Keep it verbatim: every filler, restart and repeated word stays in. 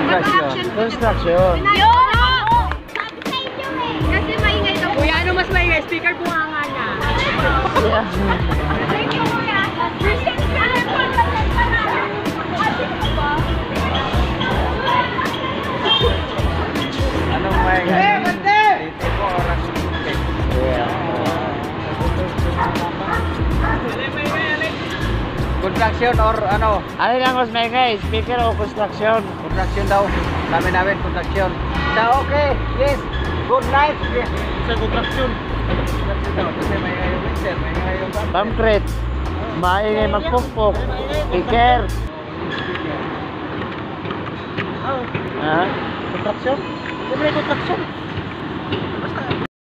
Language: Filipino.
Construction. Construction. Yo! Sabi sa inyo eh. Kasi maingay daw. Kuya, ano mas maingay? Speaker po nga nga niya. Yeah. Thank you, kuya. Recent ka na po. Recent ka na. Anong may Eh, bante! dito po oras. Yeah. Construction or ano? Ano lang mas may guys? Speaker o construction? Construction daw. Sabi namin construction. So okay, yes. Good night. Yes. Sa construction. Construction daw. Kasi may ngayong mixer, may ngayong bumper. Pamkret. Maingay magpukpok. Speaker. Ha? Construction? Ano yung construction?